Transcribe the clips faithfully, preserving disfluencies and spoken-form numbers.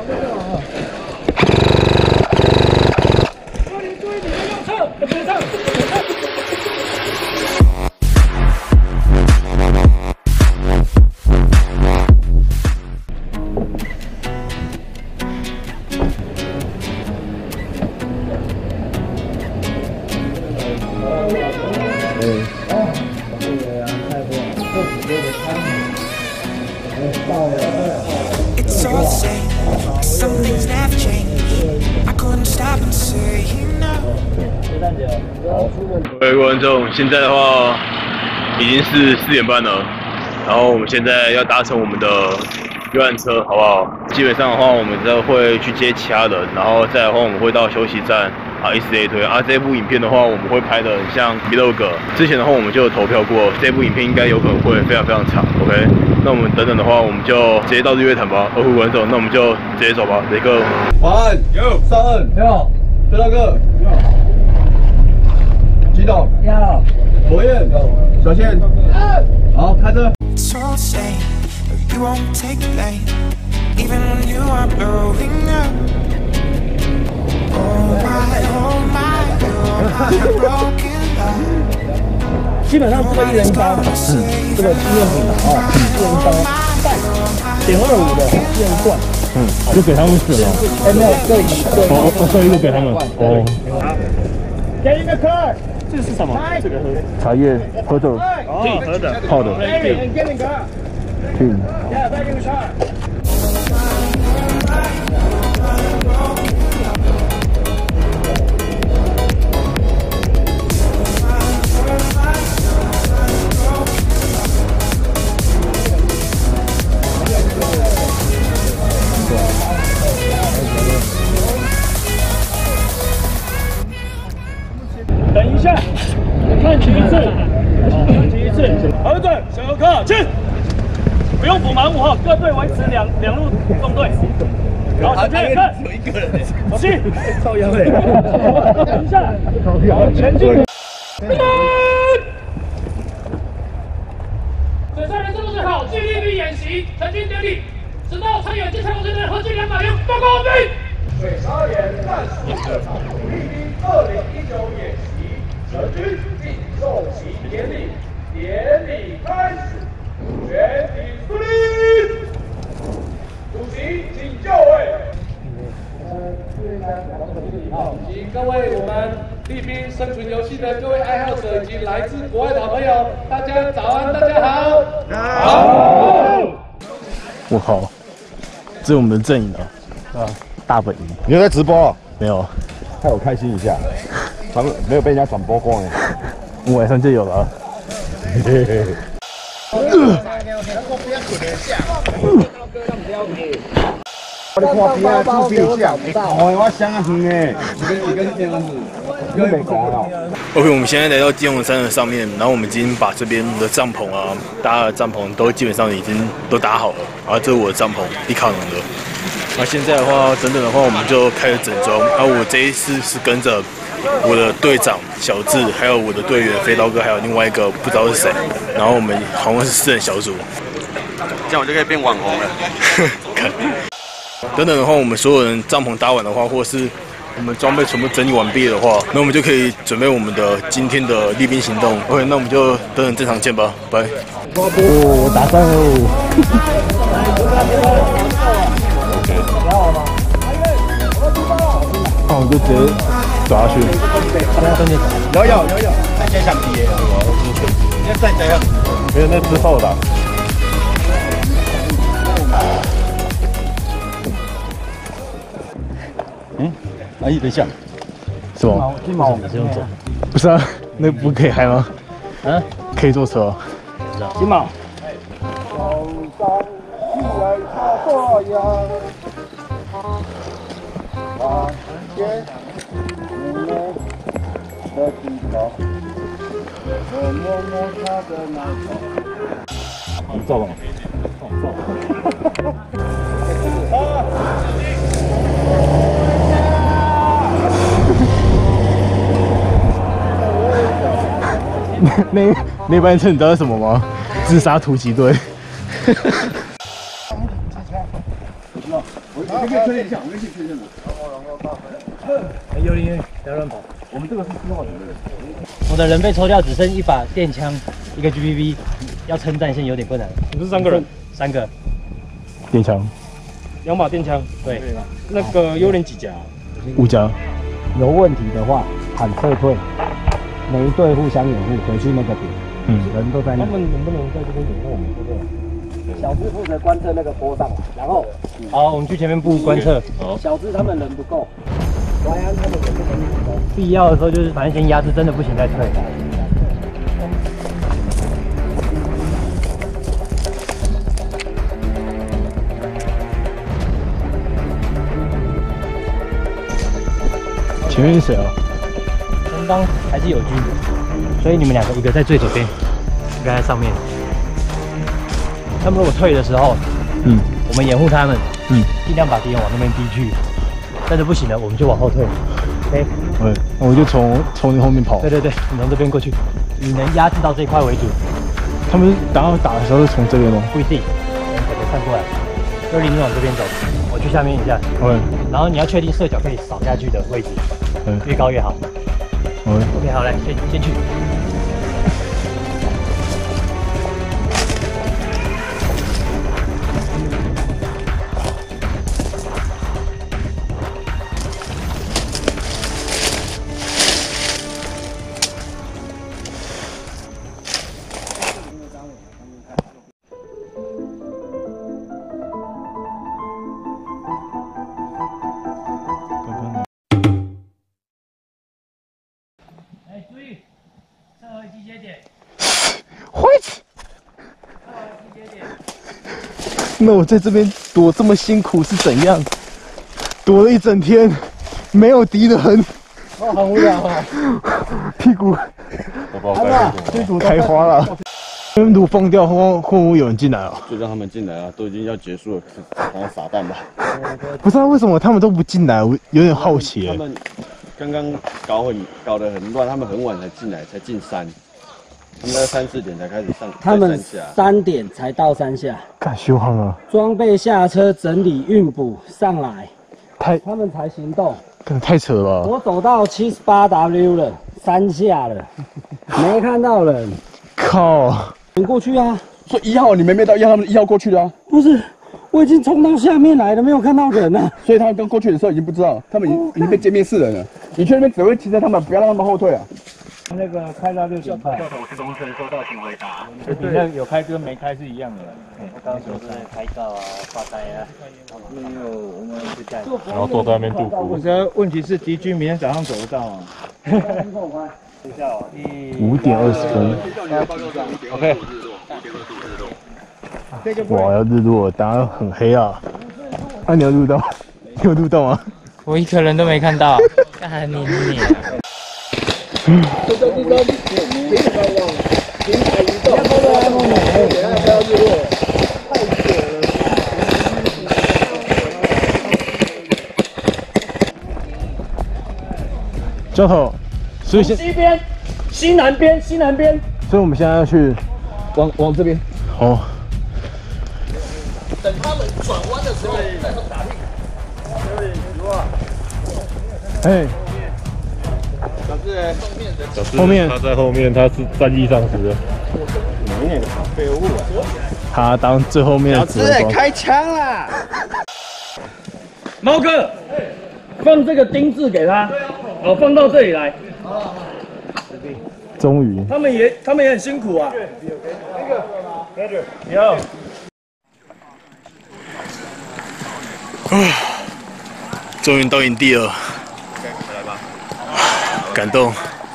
It's all the same. Some things never change. I couldn't stop and say no. 各位观众，现在的话已经是四点半了，然后我们现在要搭乘我们的游览车，好不好？基本上的话，我们都会去接其他人，然后再的话，我们会到休息站。 啊，以此类推啊！这部影片的话，我们会拍的很像 vlog。之前的话，我们就有投票过，这部影片应该有可能会非常非常长。OK， 那我们等等的话，我们就直接到日月潭吧。二虎观众，那我们就直接走吧。雷哥， 晚安，有上岸，你好，崔大哥，你好，激动，你好，火焰，小倩，好，开车。 It's all the same. You won't take the blame, even when you are blowing up. Oh my, oh my, oh my broken love. 基本上这个一人包，嗯，这个纪念品的哦，一人包带点二五的一人罐，嗯，就给他们选了。哎，没有，这一哦，这一个给他们哦。好，给一个客，这是什么？这个茶叶喝的，哦，喝的，泡的。嗯。 等一下，看齐一次，看齐一次，核准，小客进，不用补盲目哈，各队维持两两路纵队。好，前面看，有一个人，走进，超腰嘞，等一下，好，前进。水上人制度最好，纪律力演习，成军典礼，直到参演进场队的合计两百人，报告完毕。 水沙连战术的场主力兵二零一九演习成军进送旗典礼，典礼开始，全体肃立。主席，请就位。好，请各位我们立兵生存游戏的各位爱好者以及来自国外的好朋友，大家早安，大家好。好。 我靠，这是我们的阵营啊，啊，大本营。 你有在直播、啊？ 没有， 害我开心一下，咱们没有被人家转播光哎。 我晚上就有了。嘿嘿嘿。 我看边啊，猪边酱，哦，我想啊远诶，一根一根这样子，又没讲了。 OK， 我们现在来到金龙山的上面，然后我们已经把这边的帐篷啊、搭的帐篷都基本上已经都搭好了。然后这是我的帐篷，迪卡侬的。那现在的话，等等的话，我们就开始整装。然后我这一次是跟着我的队长小智，还有我的队员飞刀哥，还有另外一个不知道是谁。然后我们好像是四人小组， 这样我就可以变网红了。 等等的话，我们所有人帐篷搭完的话，或者是我们装备全部整理完毕的话，那我们就可以准备我们的今天的立兵行动。OK， 那我们就等等正常见吧，拜。 哦，我打上喽。那我们就直接走下去。 有有有有，再加上底，你要再加上， 没有那之后的。 嗯，阿姨等一下， 什么？金毛不用走。不是啊，那不可以开吗？嗯，可以坐车。金毛。你照吧。那那班车你知道是什么吗？自杀突击队。 我们可以推一下，我们可以推一下。 哎，幽灵，不要乱跑。 我们这个是四号人的。 我的人被抽掉，只剩一把电枪，一个 G P V， 要称战线有点困难。 你是三个人？ 三个。 电枪。 两把电枪。 对。 那个幽灵几夹？ 五夹。 有问题的话喊撤退，每一队互相掩护，回去那个点。嗯，人都在那。 他们能不能在这边掩护我们？对不对？ 小智负责观测那个坡上，然后好，我们去前面布观测。小智他们人不够，淮安他们人不够。必要的时候就是反正先压制，真的不行再退。 前面是谁啊？ 前方还是友军，所以你们两个一个在最左边，一个在上面。他们如果退的时候，嗯，我们掩护他们，嗯，尽量把敌人往那边逼去。但是不行了，我们就往后退。OK， 对，我就从从你后面跑。 对对对，你从这边过去，以能压制到这一块为主。 他们打打的时候是从这边吗？ 不一定，我们看过来。幽灵，你往这边走，我去下面一下。 OK， 然后你要确定射角可以扫下去的位置，嗯，越高越好。 OK， OK， 好，来，先先去。 那我在这边躲这么辛苦是怎样？躲了一整天，没有敌人， 哦，好无聊啊！ 屁股，屁股开花了。温度放掉后，会不会有人进来啊？ 就让他们进来啊，都已经要结束了，然后撒弹吧。 不知道为什么他们都不进来，我有点好奇。 他们刚刚搞很搞得很乱，他们很晚才进来，才进山。他们在三四点才开始上， 他们三点才到山下， 干修行啊！ 装备下车整理运补上来， 太他们才行动。 干太扯了吧！ 我走到七十八 W 了，山下了，没看到人。 靠！ 你过去啊！ 说一号你们没到一号，他们一号过去的啊？ 不是，我已经冲到下面来了，没有看到人啊。 所以他们刚过去的时候已经不知道，他们已经已经被歼灭四人了。你去那边指挥骑车他们，不要让他们后退啊！ 那个开到六点半， 教头中声收到请回答。 你那有开跟没开是一样的。 我刚刚说是开告啊，发呆啊。没有，我们不在。 然后坐在那边度过。 我觉得问题是敌军明天早上走得到啊。 五点二十分。OK。哇，要日落，当然很黑啊。啊，你有录到？你有录到吗？ 我一个人都没看到。干你你。 这叫日升，平台往平台移动，等下才要日落，太久了。 教头，所以现西边、西南边、西南边， 所以我们现在要去往往这边。 哦。 等他们转弯的时候再从打屁。 哎。 小智后面他在后面，他是战役上司。 废物啊！ 他当最后面的指挥官。 开枪啦！ 猫哥，放这个钉子给他，好，放到这里来。 终于。 他们也，他们也很辛苦啊。有。 终于到营地了。感动。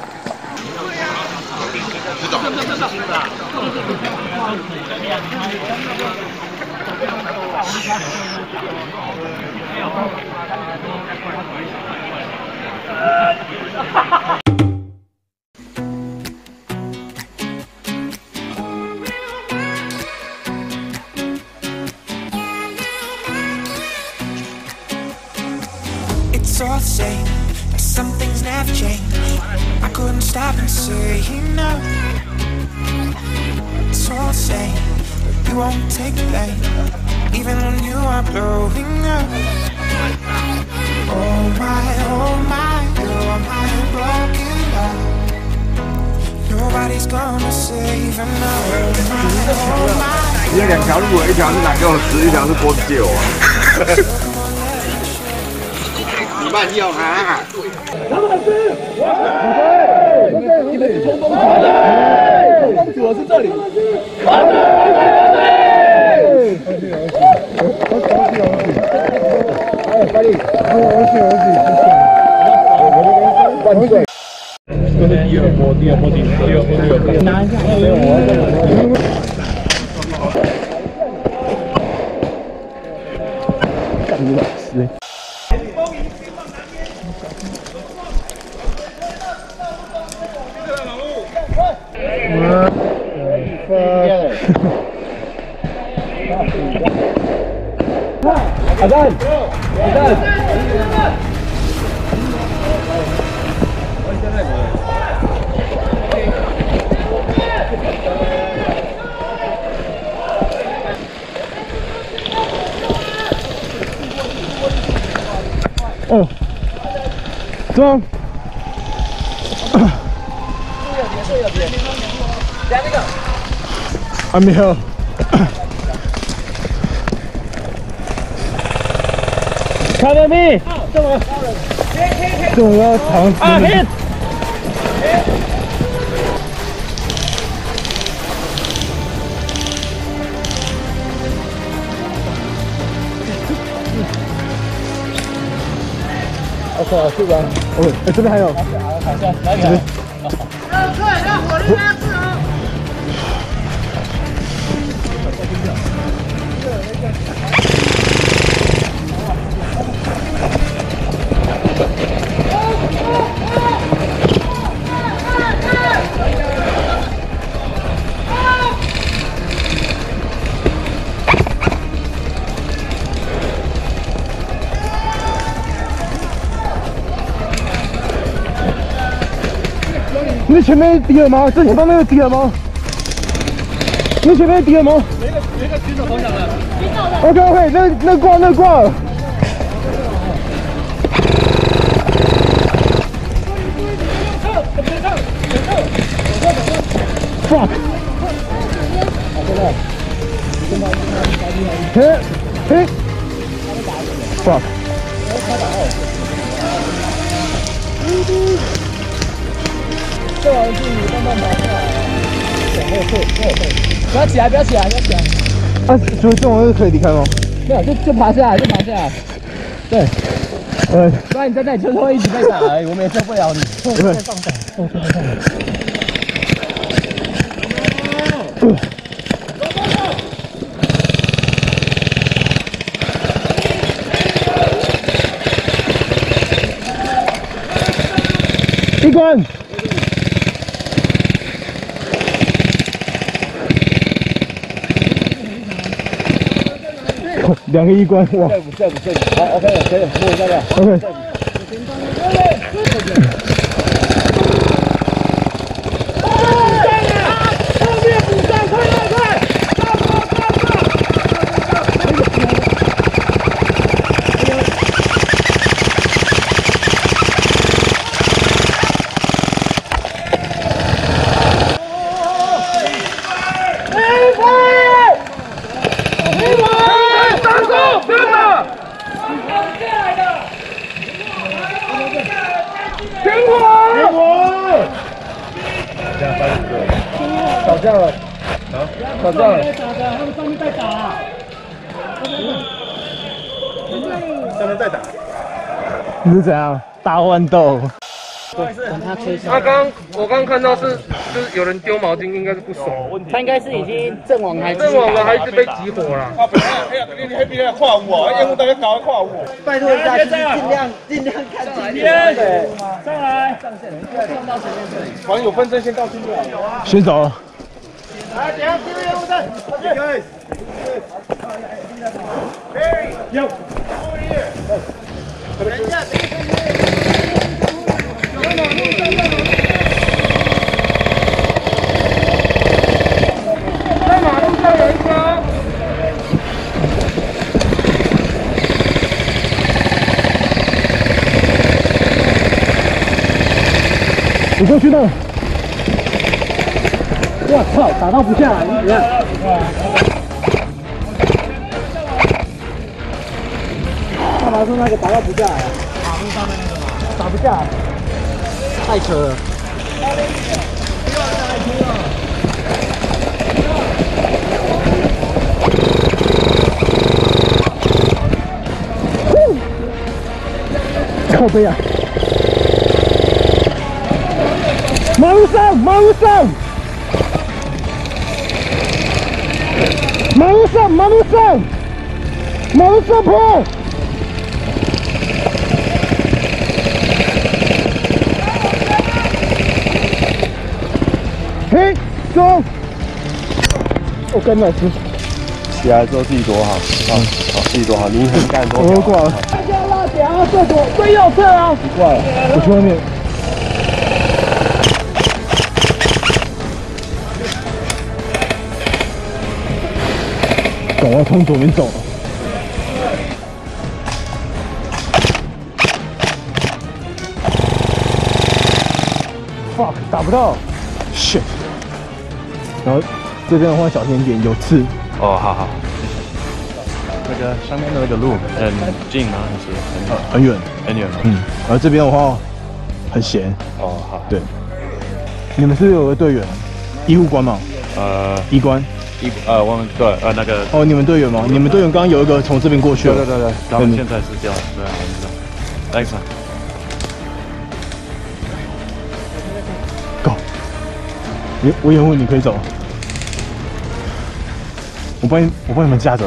It's all the same. Some things never change. I couldn't stop and say no. It's all the same. You won't take the blame. even when you are blowing up. Oh my, oh my, you're my broken love. Nobody's gonna save enough. Oh my, 你有两条路，一条是拿给我吃，一条是波子借我。你慢用啊！ 杨老师，你们是冲锋队，冲锋组的是这里。快点！我我去我去，万岁！这是第二波，第二波，第二波，第二波。拿一下，没有我。干你老师！阿赞，阿赞。 哦，中。还没有。 看到没？这么， 这么要长啊 hit。 OK， 这边，哦，哎，这边还有。 看一下，哪里还有？要退，要火力加持哦。 你前面敌人吗？这前方那个敌人吗？你前面敌人吗？ 哪个哪个举手投降了？ OK OK， 那那挂那挂了。Fuck！ 嘿，嘿 ！Fuck！ 这玩意是你慢慢爬上来，往后退，往后退，不要起来，不要起来，不要起来。 啊，所以这种是可以离开吗？ 没有，就就爬下来，就爬下来。对， 呃， 不然你在那里就是会一直被打而已，我们也救不了你。 对。 放手，放手，放手。 一关。两个一关，哇！ 不是不是，好 ，OK， 可以，摸一下吧。 OK。 吵架了，啊？吵架了，他们上面在打， 上面在打。 你是怎样？大乱斗。 他刚我刚看到是就是有人丢毛巾，应该是不爽。 他应该是已经阵亡还阵亡了，还是被集火了？ 啊，本来哎呀，你那边跨我，烟雾大家搞跨我。 拜托一下，尽量尽量看前面。对， 上来， 上线，上到前面这里。 反正有纷争先告清楚。 先走了。 来，等下进入烟雾弹。 Guys. Barry. Yo. Over here. 等一下，等一下。在马路上，在马路上。在马路上有一个。 你就去那。我操，打到不下来，你看。干嘛说那个打到不下来啊？马路上面那个嘛，打不下来，太扯了。靠背啊！马路上，马路上，马路上，马路上，马路上跑！嘿，走！我跟老师。 起来之后自己躲好，好，好，自己躲好，你很敢躲。 我挂了。大家拉起来啊！最左，最右侧啊！挂了，我去外面。赶快从左边走。fuck， 打不到 ，shit。然后这边的话小心点，有刺。 哦，好好。那个上面的那个路很近吗？还是很呃很远？ 很远吗？ 嗯。然后这边的话很闲。 哦，好。 对。你们是不是有个队员？医护官吗？ 呃， 医官。 医呃，我们对呃那个。 哦，你们队员吗？你们队员刚刚有一个从这边过去了。 对对对对。然后现在是这样，对，我知道。Thanks。 Go。我我掩护你可以走。我帮你，我帮你们架着。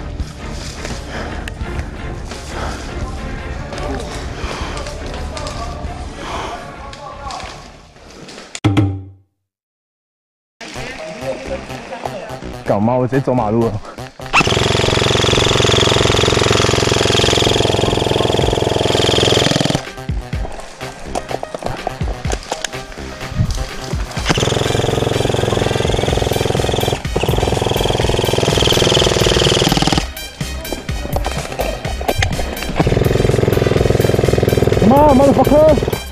搞妈，我直接走马路了。妈，motherfucker！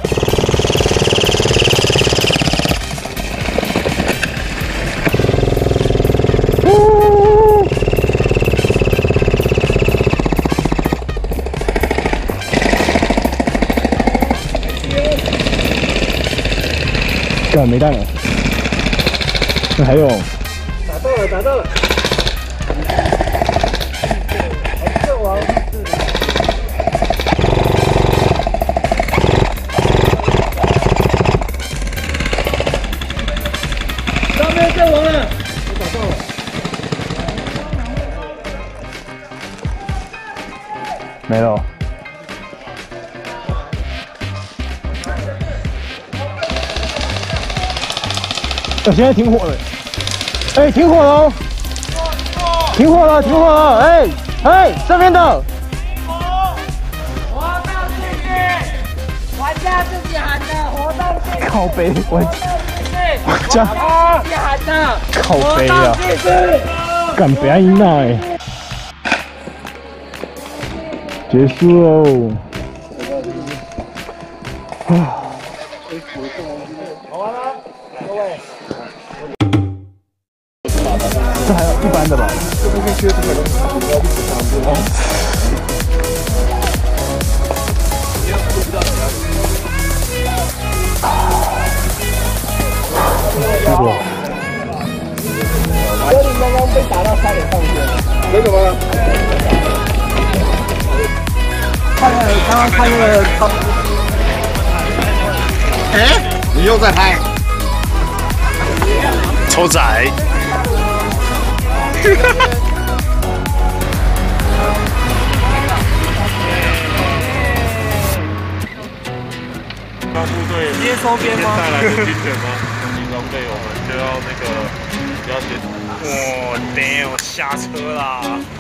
干没弹了，那还有， 打到了，打到了。阵亡，上面阵亡了，我打到了。 没了。我现在停火了，哎、欸，停火了，停火了，停火了，哎、欸，哎、欸，这边的， 活到继续，玩家自己喊的，活到继续， 靠背，玩玩家自己喊的， 靠背啊，干不要赢了哎，结束喽，啊。这还有一般的吧？这边缺这个东西，不要去补偿。哦。结果， 格林刚刚被打到差点上天，为什么？看那个，刚刚看那个， 哎，你又在拍？ 臭仔。 部队直接收编吗？带来的军犬吗？集装备我们就要那个要先。哇 ，damn， 我下车啦！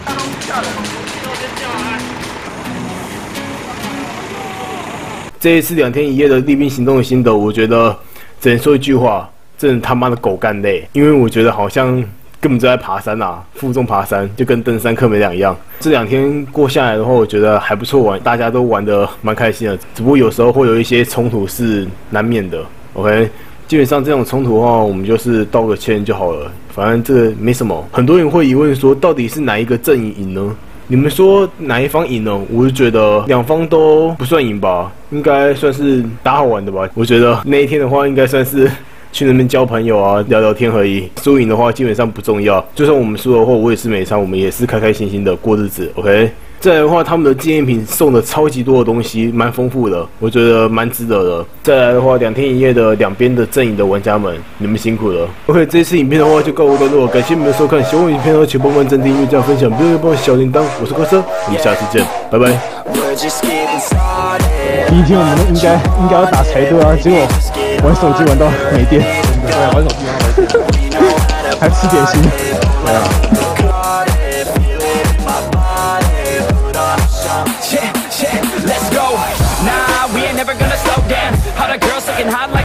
这一次两天一夜的立兵行动的心得，我觉得只能说一句话：真的他妈的狗干累！因为我觉得好像根本就在爬山啊，负重爬山，就跟登山客没两样。这两天过下来的话，我觉得还不错玩，大家都玩得蛮开心的。只不过有时候会有一些冲突是难免的， OK， 基本上这种冲突的话，我们就是道个歉就好了，反正这个没什么。很多人会疑问说，到底是哪一个阵营赢呢？你们说哪一方赢呢？我就觉得两方都不算赢吧，应该算是打好玩的吧。我觉得那一天的话，应该算是去那边交朋友啊，聊聊天而已。输赢的话基本上不重要，就算我们输的话，我也是没差，我们也是开开心心的过日子。OK。再来的话，他们的纪念品送的超级多的东西，蛮丰富的，我觉得蛮值得的。再来的话，两天一夜的两边的阵营的玩家们，你们辛苦了。OK， 这次影片的话就告一段落，感谢你们的收看。喜欢我影片的话，请帮忙暂订阅、加分享，不要忘了小铃铛。我是柯车，我们下次见，拜拜。 第一天我们应该应该要打才对啊，结果玩手机玩到没电，对啊，玩手机玩到没电，还吃点心，对啊。 Yeah, yeah, let's go. Nah, we ain't never gonna slow down. All the girls looking hot like